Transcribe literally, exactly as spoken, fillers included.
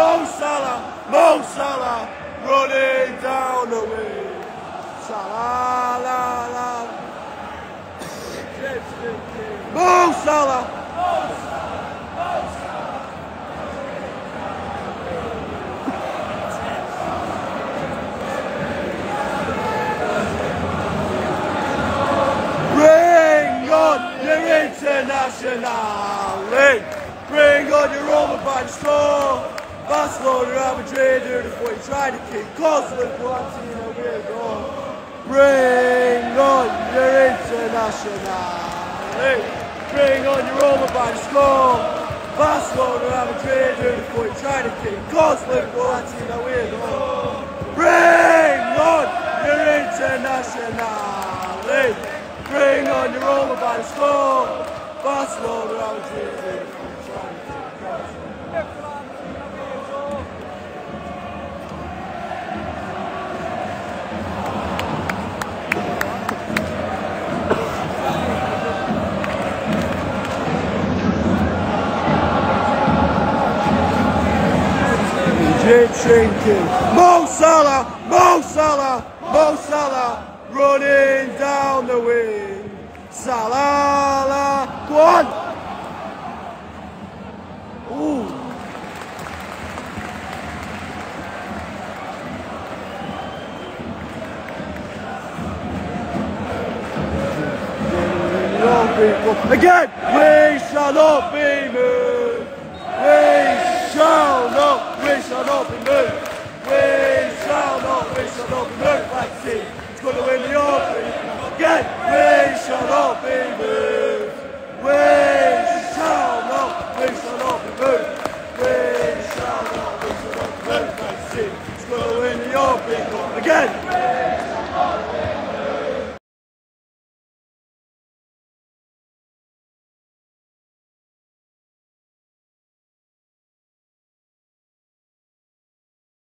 Mo Salah, Mo Salah, running down the wing. Salah, la, la. Mo Salah. Bring on your international league. Bring on your Roman by the score. Barcelona, Real Madrid, here before you try to kick. Cause Liverpool, I'm seeing a weird goal. Bring on your international league. Bring on your Roman by the score. Barcelona, Real Madrid, here before you try to kick. Cause Liverpool, I'm seeing a weird goal. Bring on your international league. Bring on your Roman by the score. Barcelona, Real Madrid, here before you try to kick. Drinking. Mo Salah, Mo Salah, Mo Salah, running down the wing. Salah, la, go on. Ooh. Again, we shall not be moved. We shall not, we shall not be moved. We shall not, we shall not be moved. Like team, it's going to win the Open. Again, we shall not be moved. We shall not, we shall not be moved. We shall not, we shall not be moved. Like team, it's going to win the Open. Again.